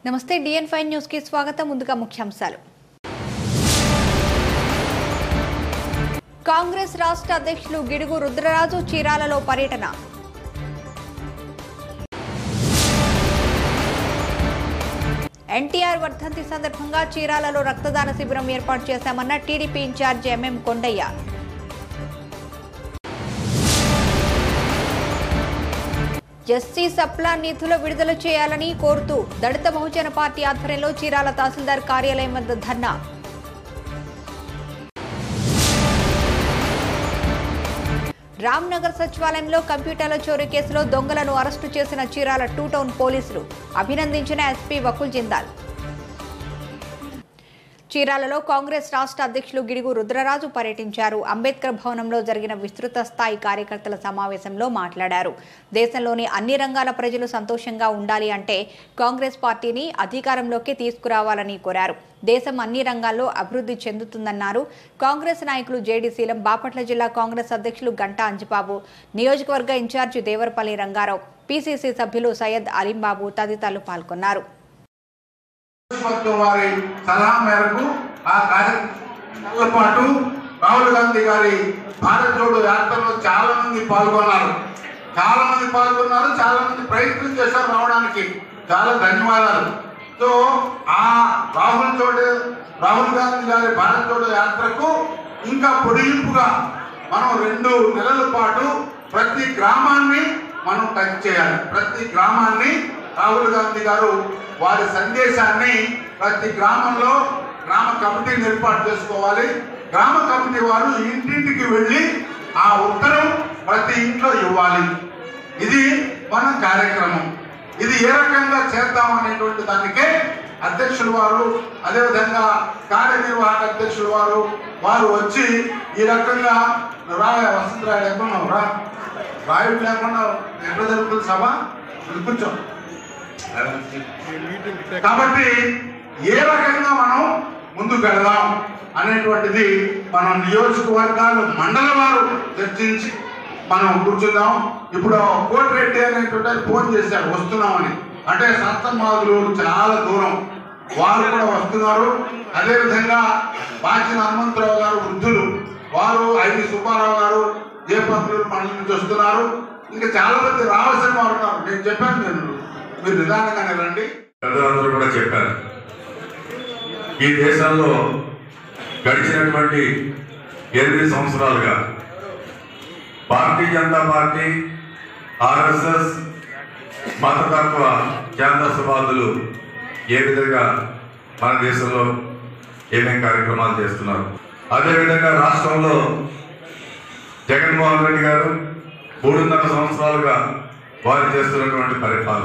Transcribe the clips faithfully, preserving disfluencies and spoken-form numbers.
నమస్తే డిఎన్ five news కి స్వాగతం. ముందుగా ముఖ్యాంశాలు. కాంగ్రెస్ రాష్ట్ర అధ్యక్షులు గిడుగు రుద్రరాజు చీరాలలో పర్యటన. ఎన్టీఆర్ వర్ధంతి సందర్భంగా చీరాలలో రక్తదాన శిబిరం ఏర్పాటు చేశామన్న TDP incharge MM Kondaiah. SC సప్లా నిధుల విడుదల చేయాలని కోరుతూ దళిత బహుజన పార్టీ ఆధ్వర్యంలో చీరాల తహసీల్దార్ కార్యాలయం వద్ద ధర్నా. రామ్నగర్ సచివాలయంలో కంప్యూటర్ల చోరీ కేసులో దొంగలను అరెస్టు చేసిన చీరాల టూ టౌన్ పోలీసులు అభినందించిన ఎస్పీ వకుల్ జిందాల్. చీరాలలో కాంగ్రెస్ రాష్ట్ర అధ్యక్షులు గిడుగు రుద్రరాజు పర్యటించారు. అంబేద్కర్ భవనంలో జరిగిన విస్తృత స్థాయి కార్యకర్తల సమావేశంలో మాట్లాడారు. దేశంలోని అన్ని రంగాల ప్రజలు సంతోషంగా ఉండాలి అంటే కాంగ్రెస్ పార్టీని అధికారంలోకి తీసుకురావాలని కోరారు. దేశం అన్ని రంగాల్లో అభివృద్ధి చెందుతుందన్నారు. కాంగ్రెస్ నాయకులు జేడీసీలం, బాపట్ల జిల్లా కాంగ్రెస్ అధ్యక్షులు గంటా అంజిబాబు, నియోజకవర్గ ఇన్ఛార్జి దేవరపల్లి రంగారావు, పీసీసీ సభ్యులు సయ్యద్ అలీంబాబు తదితరులు పాల్గొన్నారు. వారి సలహా మేరకు ఆ కార్యక్రమంతో పాటు రాహుల్ గాంధీ గారి భారత్ జోడో యాత్రలో చాలా మంది పాల్గొన్నారు చాలా మంది పాల్గొన్నారు చాలా మంది ప్రయత్నం చేశారు రావడానికి. చాలా ధన్యవాదాలు. సో ఆ రాహుల్ జోడో రాహుల్ గాంధీ గారి భారత్ జోడో యాత్రకు ఇంకా పొడిగింపుగా మనం రెండు నెలల పాటు ప్రతి గ్రామాన్ని మనం టచ్ చేయాలి. ప్రతి గ్రామాన్ని రాహుల్ గాంధీ గారు వారి సందేశాన్ని ప్రతి గ్రామంలో గ్రామ కమిటీని ఏర్పాటు చేసుకోవాలి. గ్రామ కమిటీ వారు ఇంటింటికి వెళ్ళి ఆ ఉత్తరం ప్రతి ఇంట్లో ఇవ్వాలి. ఇది మన కార్యక్రమం. ఇది ఏ రకంగా చేద్దాం అనేటువంటి దానికే అధ్యక్షులు వారు, అదేవిధంగా కార్యనిర్వాహక అధ్యక్షులు వారు వారు వచ్చి ఈ రకంగా రాయ వసంతరాయుడు ఎక్కడున్నావు రా రాయుడు లేకుండా ఎక్కడ జరుగుతుంది సభ కూర్చో. కాబట్టి ఏ రకంగా మనం ముందుకు వెళదాం అనేటువంటిది మనం నియోజకవర్గాలు మండల వారు చర్చించి మనం కూర్చుందాం. ఇప్పుడు కోటిరెడ్డి అనేటువంటి ఫోన్ చేశారు వస్తున్నామని, అంటే సత్తమాదులు చాలా దూరం వారు కూడా వస్తున్నారు. అదేవిధంగా బాచిన హనుమంతరావు గారు వృద్ధులు వారు, ఐవి సుబ్బారావు గారు జయపత్రులు మండలి నుంచి వస్తున్నారు. ఇంకా చాలా మంది రావాల్సిన వారు ఉన్నారు. నేను చెప్పాను, నేను మీరు నిదానంగానే రండి. పెద్దలందరూ కూడా చెప్పారు. ఈ దేశంలో గడిచినటువంటి ఎనిమిది సంవత్సరాలుగా భారతీయ జనతా పార్టీ, ఆర్ఎస్ఎస్, మతతత్వ కేంద్రవాదులు ఏ విధంగా మన దేశంలో ఏమేం కార్యక్రమాలు చేస్తున్నారు. అదేవిధంగా రాష్ట్రంలో జగన్మోహన్ రెడ్డి గారు మూడున్నర సంవత్సరాలుగా వారు చేస్తున్నటువంటి పరిపాలన,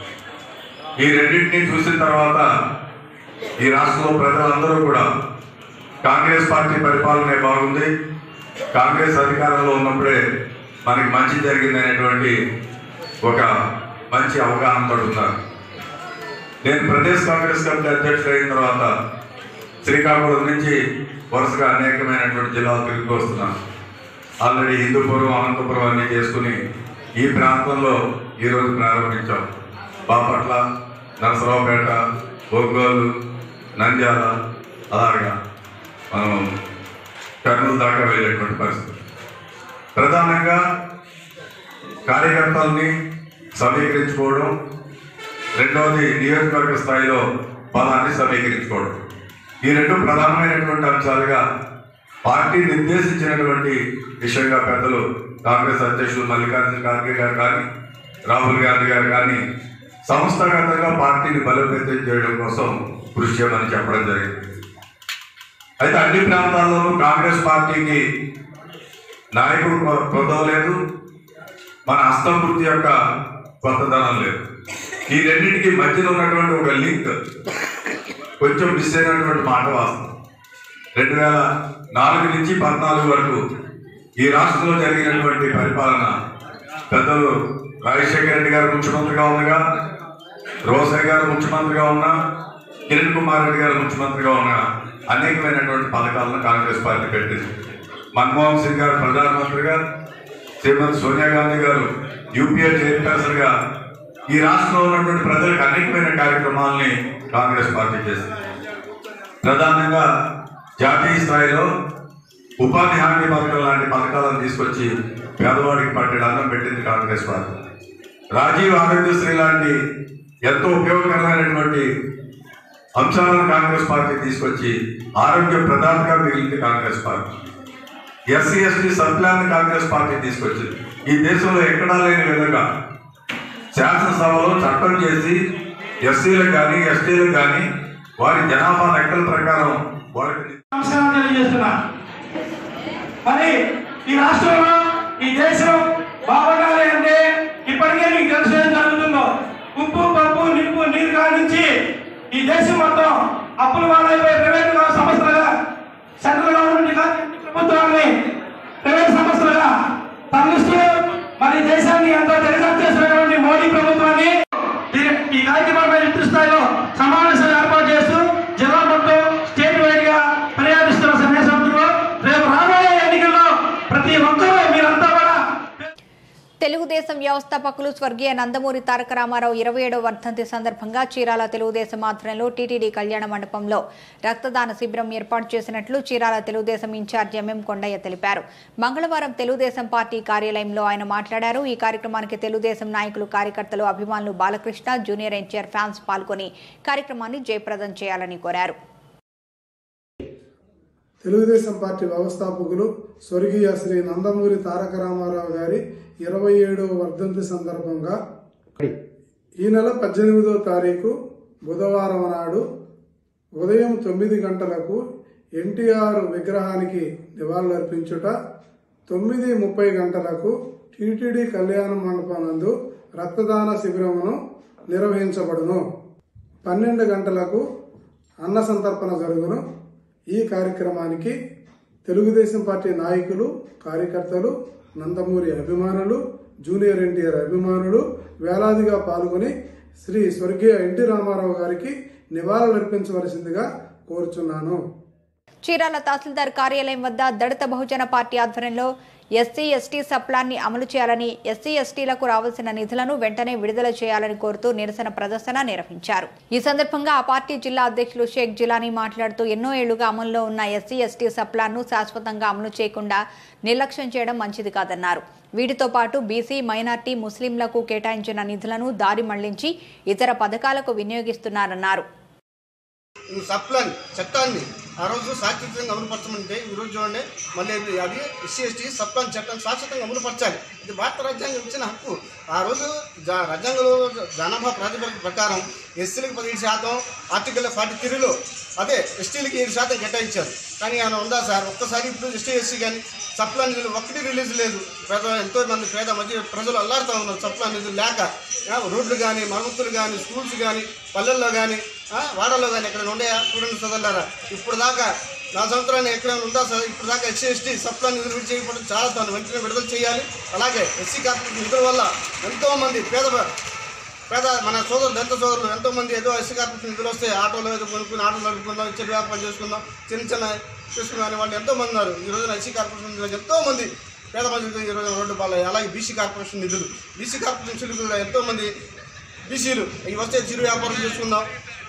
ఈ రెండింటినీ చూసిన తర్వాత ఈ రాష్ట్రంలో ప్రజలందరూ కూడా కాంగ్రెస్ పార్టీ పరిపాలనే బాగుంది, కాంగ్రెస్ అధికారంలో ఉన్నప్పుడే మనకి మంచి జరిగింది అనేటువంటి ఒక మంచి అవగాహనతో ఉన్నారు. నేను ప్రదేశ్ కాంగ్రెస్ కమిటీ అధ్యక్షుడు అయిన తర్వాత శ్రీకాకుళం నుంచి వరుసగా అనేకమైనటువంటి జిల్లాలు తిరిగి వస్తున్నాను. ఆల్రెడీ హిందూపురం, అనంతపురం అన్నీ చేసుకుని ఈ ప్రాంతంలో ఈరోజు ప్రారంభించాం. బాపట్ల, నరసరావుపేట, ఒంగోలు, నంద్యాల, అలాగా మనం కర్నూలు దాకా వెళ్ళేటువంటి పరిస్థితి. ప్రధానంగా కార్యకర్తల్ని సమీకరించుకోవడం, రెండవది నియోజకవర్గ స్థాయిలో బలాన్ని సమీకరించుకోవడం. ఈ రెండు ప్రధానమైనటువంటి అంశాలుగా పార్టీ నిర్దేశించినటువంటి విషయంగా పెద్దలు కాంగ్రెస్ అధ్యక్షులు మల్లికార్జున ఖార్గే గారు కానీ, రాహుల్ గాంధీ గారు కానీ సంస్థాగతంగా పార్టీని బలోపేతం చేయడం కోసం కృషి చేయమని చెప్పడం జరిగింది. అయితే అన్ని ప్రాంతాల్లోనూ కాంగ్రెస్ పార్టీకి నాయకుడు కొదవ లేదు, మన హస్తవృత్తి యొక్క కొత్తదనం లేదు. ఈ రెండింటికి మధ్యలో ఉన్నటువంటి ఒక లింక్ కొంచెం మిస్ అయినటువంటి మాట వాస్తవం. రెండు వేల నాలుగు నుంచి పద్నాలుగు వరకు ఈ రాష్ట్రంలో జరిగినటువంటి పరిపాలన పెద్దలు రాజశేఖర రెడ్డి గారు ముఖ్యమంత్రిగా ఉండగా, రోసయ్య గారు ముఖ్యమంత్రిగా ఉన్నా, కిరణ్ కుమార్ రెడ్డి గారు ముఖ్యమంత్రిగా ఉన్నా అనేకమైనటువంటి పథకాలను కాంగ్రెస్ పార్టీ పెట్టింది. మన్మోహన్ సింగ్ గారు ప్రధానమంత్రిగా, శ్రీమతి సోనియా గాంధీ గారు యూపీఏ చైర్పర్సన్గా ఈ రాష్ట్రంలో ఉన్నటువంటి ప్రజలకు అనేకమైన కార్యక్రమాలని కాంగ్రెస్ పార్టీ చేసింది. ప్రధానంగా జాతీయ స్థాయిలో ఉపాధి హామీ పథకం లాంటి పథకాలను తీసుకొచ్చి పేదవాడికి పట్టెడు అన్నం పెట్టింది కాంగ్రెస్ పార్టీ. రాజీవ్ ఆరోగ్యశ్రీ లాంటి ఎంతో ఉపయోగకరమైనటువంటి అంశాలను కాంగ్రెస్ పార్టీ తీసుకొచ్చి ఆరోగ్య ప్రధానంగా మిగిలింది Congress party. SC ST subplan Congress party తీసుకొచ్చింది. ఈ దేశంలో ఎక్కడా లేని విధంగా శాసనసభలో చట్టం చేసి ఎస్సీలకు కానీ ఎస్టీలకు కానీ వారి జనాభా లెక్కల ప్రకారం వారికి తెలియజేస్తున్నా. మరి ఈ రాష్ట్రంలో ఈ దేశం బాగుండాలి అంటే ఇప్పటికే మీకు తెలిసి ఏం జరుగుతుందో, ఉప్పు పప్పు నిప్పు నీరు కానించి ఈ దేశం మొత్తం అప్పుల వాళ్ళైపోయి ప్రైవేట్ సంస్థలుగా సెంట్రల్ గవర్నమెంట్ ప్రభుత్వాన్ని ప్రైవేట్ సంస్థలుగా తరలిస్తూ మరి దేశాన్ని ఎంతో తెరచాటు చేసినటువంటి మోడీ ప్రభుత్వాన్ని ఈ కార్యక్రమంపై విస్తృత స్థాయిలో సమావేశాలు ఏర్పాటు చేస్తూ జిల్లా మొత్తం స్టేట్ వైడ్ గా పర్యాటిస్తున్న సందేశంలో రేపు రాబోయే ఎన్నికల్లో ప్రతి ఒక్కరూ మీరంతా కూడా తెలుగుదేశం వ్యవస్థాపకులు స్వర్గీయ నందమూరి తారక రామారావు ఇరవై ఏడవ వర్ధంతి సందర్భంగా చీరాల తెలుగుదేశం ఆధ్వర్యంలో టీటీడీ కళ్యాణ మండపంలో రక్తదాన శిబిరం ఏర్పాటు చేసినట్లు చీరాల తెలుగుదేశం ఇన్ఛార్జ్ ఎంఎం కొండయ్య తెలిపారు. మంగళవారం తెలుగుదేశం పార్టీ కార్యాలయంలో ఆయన మాట్లాడారు. ఈ కార్యక్రమానికి తెలుగుదేశం నాయకులు, కార్యకర్తలు, అభిమానులు, బాలకృష్ణ, జూనియర్ ఎన్టీఆర్ ఫ్యాన్స్ పాల్గొని కార్యక్రమాన్ని జయప్రదం చేయాలని కోరారు. తెలుగుదేశం పార్టీ వ్యవస్థాపకులు స్వర్గీయ శ్రీ నందమూరి తారక రామారావు గారి ఇరవై ఏడవ వర్ధంతి సందర్భంగా ఈ నెల పద్దెనిమిదవ తారీఖు బుధవారం నాడు ఉదయం తొమ్మిది గంటలకు ఎన్టీఆర్ విగ్రహానికి నివాళులర్పించుట, తొమ్మిది ముప్పై గంటలకు టీటీడీ కళ్యాణ మండపం నందు రక్తదాన శిబిరమును నిర్వహించబడును. పన్నెండు గంటలకు అన్న సంతర్పణ జరుగును. ఈ కార్యక్రమానికి తెలుగుదేశం పార్టీ నాయకులు, కార్యకర్తలు, నందమూరి అభిమానులు, జూనియర్ ఎన్టీఆర్ అభిమానులు వేలాదిగా పాల్గొని శ్రీ స్వర్గీయ ఎన్టీ రామారావు గారికి నివాళులర్పించవలసిందిగా కోరుచున్నాను. చీరాల తహసీల్దార్ కార్యాలయం వద్ద దళిత బహుజన పార్టీ ఆధ్వర్యంలో ఎస్సీ ఎస్టీ సప్లాన్ని అమలు చేయాలని, ఎస్సీ ఎస్టీలకు రావాల్సిన నిధులను వెంటనే విడుదల చేయాలని కోరుతూ నిరసన ప్రదర్శన నిర్వహించారు. ఈ సందర్భంగా ఆ పార్టీ జిల్లా అధ్యక్షులు షేక్ జిలానీ మాట్లాడుతూ ఎన్నో ఏళ్లుగా అమల్లో ఉన్న ఎస్సీ ఎస్టీ సప్లాన్ను శాశ్వతంగా అమలు చేయకుండా నిర్లక్ష్యం చేయడం మంచిది కాదన్నారు. వీటితో పాటు బీసీ, మైనార్టీ, ముస్లింలకు కేటాయించిన నిధులను దారి మళ్లించి ఇతర పథకాలకు వినియోగిస్తున్నారన్నారు. సప్లాన్ చట్టాన్ని ఆ రోజు శాశ్వతంగా అమలుపరచమంటే ఈరోజు చూడండి మళ్ళీ అది ఎస్సీ ఎస్టీ సప్లాన్ చట్టాన్ని శాశ్వతంగా అమలుపరచాలి. ఇది భారత రాజ్యాంగం ఇచ్చిన హక్కు. ఆ రోజు రాజ్యాంగంలో జనాభా ప్రాతిపదిక ప్రకారం ఎస్సీలకు పదిహేడు శాతం, ఆర్టికల్ ఫార్టీ త్రీలో అదే ఎస్టీలకి ఏడు శాతం కేటాయించారు. కానీ ఆయన ఉందా సార్? ఒక్కసారి ఇప్పుడు ఎస్టీ ఎస్సీ కానీ సప్లాన్ నిధులు ఒక్కటి రిలీజ్ లేదు. పేద ఎంతో మంది పేద మధ్య ప్రజలు అల్లాడుతూ ఉన్నారు సప్లాన్ నిధులు లేక. రోడ్లు కానీ, మరమ్మతులు కానీ, స్కూల్స్ కానీ, పల్లెల్లో కానీ, వాడల్లో కానీ ఎక్కడైనా ఉన్నాయా? చూడండి సోదరులారా, ఇప్పుడు దాకా నా సంవత్సరాన్ని ఎక్కడైనా ఉందా సార్? ఇప్పుడు దాకా ఎస్సీ ఎస్టీ సప్లాన్ నిధులు విడుదల చేయకపోవడం చాలా దాన్ని వెంటనే విడుదల చేయాలి. అలాగే ఎస్సీ కార్పొరేషన్ నిధుల వల్ల ఎంతోమంది పేద పేద మన సోదరులు, దళిత సోదరులు ఎంతోమంది ఏదో ఎస్సీ కార్పొరేషన్ నిధులు వస్తే ఆటోలో ఏదో కొనుక్కుని ఆటోలు నడుపుకుందాం, ఇచ్చే వ్యాపారం చేసుకుందాం, చిన్న చిన్న చేసుకునే వాళ్ళు ఎంతోమంది ఉన్నారు. ఈ రోజున ఎస్సీ కార్పొరేషన్ నిధులు ఎంతోమంది పేద మంది ఈ రోజున రోడ్డు పాలు. అలాగే బీసీ కార్పొరేషన్ నిధులు, బీసీ కార్పొరేషన్ నిధులు ఎంతోమంది బీసీలు ఇవి వస్తే చిరు వ్యాపారం చేసుకుందాం,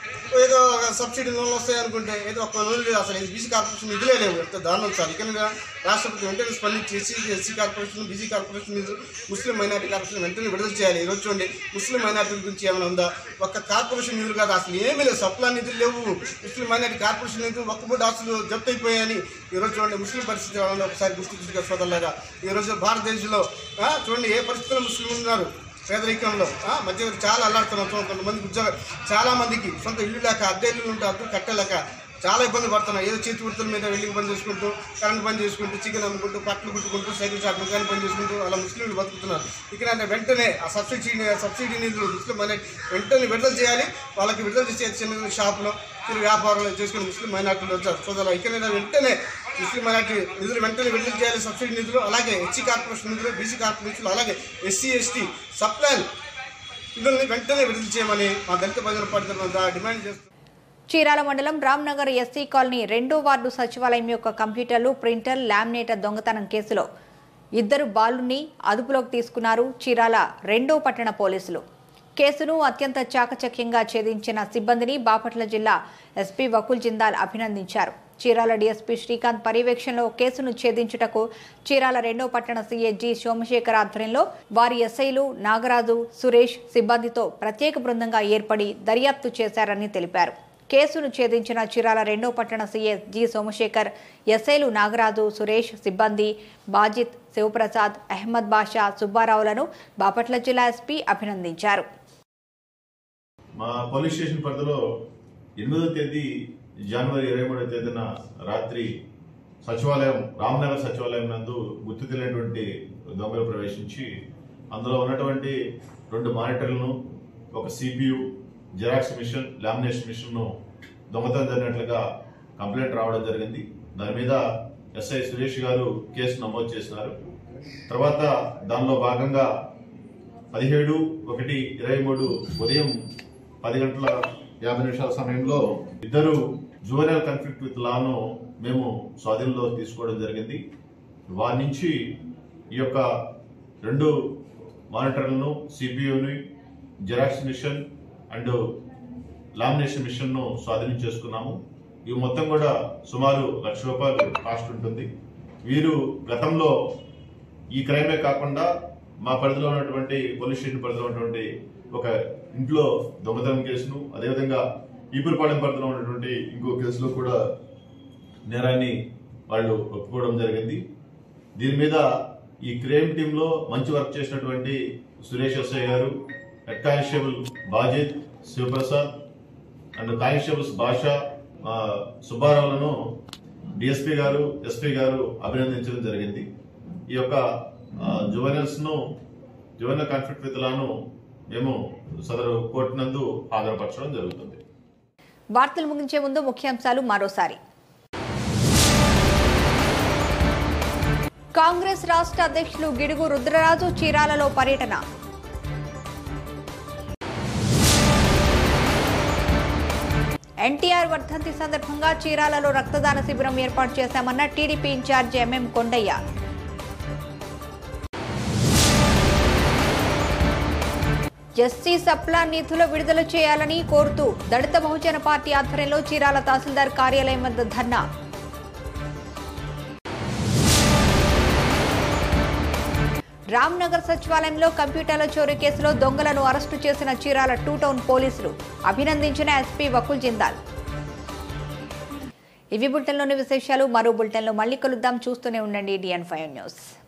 ఏదో ఒక సబ్సిడీ లోన్లు వస్తాయి అనుకుంటే ఏదో ఒక లోన్ లేదు. అసలు బీసీ కార్పొరేషన్ నిధులే లేవు. ఎంత దారుణం సార్. ఇక్కడ రాష్ట్రపతి వెంటనే స్పందించి SC SC corporation, BC corporation నిధులు, ముస్లిం మైనార్టీ కార్పొరేషన్ వెంటనే విడుదల చేయాలి. ఈరోజు చూడండి ముస్లిం మైనార్టీ గురించి ఏమైనా ఉందా? ఒక్క కార్పొరేషన్ నిధులు కాదు, అసలు ఏమీ లేదు. సప్లా నిధులు లేవు. ముస్లిం మైనార్టీ కార్పొరేషన్ నిధులు ఒక్కబోటి ఆస్తులు జప్తు అయిపోయాయని ఈరోజు చూడండి ముస్లిం పరిస్థితి వాళ్ళని ఒకసారి గుర్తించుగా సోదరులారా. ఈరోజు భారతదేశంలో చూడండి ఏ పరిస్థితుల్లో ముస్లింలు ఉన్నారు. పేదరికంలో మధ్య చాలా అల్లాడుతున్నాం. కొంతమందికి ఉద్యోగం, చాలా మందికి సొంత ఇల్లు లేక, అద్దె ఇల్లు ఉంటే అద్దె కట్టలేక చాలా ఇబ్బంది పడుతున్నాం. ఏదో చేతి వృత్తుల మీద వెళ్ళి పని చేసుకుంటూ, కరెంట్ పని చేసుకుంటూ, చికెన్ అమ్ముకుంటూ, పట్లు కుట్టుకుంటూ, సైకిల్ షాప్ కానీ పని చేసుకుంటూ అలా ముస్లింలు బతుకుతున్నారు. ఇక్కడ వెంటనే ఆ సబ్సిడీ సబ్సిడీ నిధులు ముస్లిం మైనార్టీ వెంటనే విడుదల చేయాలి. వాళ్ళకి విడుదల చేసే చిన్న షాపులో చిన్న వ్యాపారాలు చేసుకుని ముస్లిం మైనార్టీలు వచ్చారు. సోదరులు ఇక్కడ వెంటనే ముస్లిం మైనార్టీ నిధులు వెంటనే విడుదల చేయాలి. సబ్సిడీ నిధులు, అలాగే ఎస్సీ కార్పొరేషన్ నిధులు, బీసీ కార్పొరేషన్లు, అలాగే ఎస్సీ ఎస్టీ సప్లాన్ నిధులని వెంటనే విడుదల చేయమని మా దళిత బహుజన పార్టీ తరఫున డిమాండ్ చేస్తున్నాం. చీరాల మండలం రామ్నగర్ ఎస్సీ కాలనీ రెండో వార్డు సచివాలయం యొక్క కంప్యూటర్లు, ప్రింటర్, లామినేటర్ దొంగతనం కేసులో ఇద్దరు బాలుని అదుపులోకి తీసుకున్నారు చీరాల రెండో పట్టణ పోలీసులు. కేసును అత్యంత చాకచక్యంగా ఛేదించిన సిబ్బందిని బాపట్ల జిల్లా ఎస్పీ వకుల్ జిందాల్ అభినందించారు. చీరాల డీఎస్పీ శ్రీకాంత్ పర్యవేక్షణలో కేసును ఛేదించుటకు చీరాల రెండో పట్టణ సీఏ జి సోమశేఖర్ ఆధ్వర్యంలో వారి ఎస్ఐలు నాగరాజు, సురేష్ సిబ్బందితో ప్రత్యేక బృందంగా ఏర్పడి దర్యాప్తు చేశారని తెలిపారు. కేసును ఛేదించిన చీరాల రెండో పట్టణ సీఏ జి సోమశేఖర్, ఎస్ఐలు నాగరాజు, సురేష్ సిబ్బంది బాజిత్, శివప్రసాద్, అహ్మద్ బాషా, సుబ్బారావులను బాపట్ల జిల్లా ఎస్పీ అభినందించారు. మా పోలీస్ స్టేషన్ పరిధిలో ఎనిమిదవ తేదీ జనవరి ఇరవై మూడవ తేదీన రాత్రి సచివాలయం రామ్నగర్ సచివాలయం నందు గుర్తు తెలియనటువంటి దొంగలు ప్రవేశించి అందులో ఉన్నటువంటి రెండు మానిటర్లను, ఒక సిపియు, జెరాక్స్ మిషన్, లామినేషన్ మిషన్ను దొంగతనం జరిగినట్లుగా కంప్లైంట్ రావడం జరిగింది. దాని మీద ఎస్ఐ సురేష్ గారు కేసు నమోదు చేసినారు. తర్వాత దానిలో భాగంగా పదిహేడు ఒకటి ఇరవై మూడు ఉదయం పది గంటల యాభై నిమిషాల సమయంలో ఇద్దరు జువెనైల్ కాన్ఫ్లిక్ట్ విత్ లాను మేము స్వాధీనంలో తీసుకోవడం జరిగింది. వారి నుంచి ఈ యొక్క రెండు మానిటర్లను, సిపియుని, జెరాక్స్ మిషన్ అండ్ లామినేషన్ మిషన్ను స్వాధీనం చేసుకున్నాము. ఇవి మొత్తం కూడా సుమారు లక్ష రూపాయలు కాస్ట్ ఉంటుంది. వీరు గతంలో ఈ క్రైమే కాకుండా మా పరిధిలో ఉన్నటువంటి పోలీస్ స్టేషన్ పరిధిలో ఉన్నటువంటి ఒక ఇంట్లో దొంగతనం కేసును, అదేవిధంగా ఈపురపాలెం పరిధిలో ఉన్నటువంటి ఇంకో కేసులో కూడా నేరాన్ని వాళ్ళు ఒప్పుకోవడం జరిగింది. దీని మీద ఈ క్రైమ్ టీంలో మంచి వర్క్ చేసినటువంటి సురేష్ ఎస్ఐ గారు, head constable Bajith, Sivaprasad and constables Basha, సుబ్బారావులను డిఎస్పీ గారు, ఎస్పీ గారు అభినందించడం జరిగింది. ఈ యొక్క జువెనల్స్ ను జువెనల్ కాన్ఫ్లిక్ట్ విత్ లాను మేము సదరు కోర్టు నందు హాజరుపరచడం జరుగుతుంది. వార్తలు ముగించే ముందు ముఖ్యాంశాలు మరోసారి. కాంగ్రెస్ రాష్ట్ర అధ్యక్షులు గిడుగు రుద్రరాజు చీరాలలో పర్యటన. ఎన్టీఆర్ వర్ధంతి సందర్భంగా చీరాలలో రక్తదాన శిబిరం ఏర్పాటు చేశామన్న TDP incharge MM Kondaiah. SC సప్లా నిధులు విడుదల చేయాలని కోరుతూ దళిత బహుజన పార్టీ ఆధ్వర్యంలో చీరాల తహసీల్దార్ కార్యాలయం వద్ద ధర్నా. రామ్నగర్ సచివాలయంలో కంప్యూటర్ల చోరీ కేసులో దొంగలను అరెస్టు చేసిన చీరాల టూ టౌన్ పోలీసులు అభినందించిన ఎస్పీ వకుల్ జిందాల్. ఇవి బులెటిన్లోని విశేషాలు. మరో బులెటిన్లో మళ్ళీ కలుద్దాం. చూస్తూనే ఉండండి డిఎన్ ఫైవ్ న్యూస్.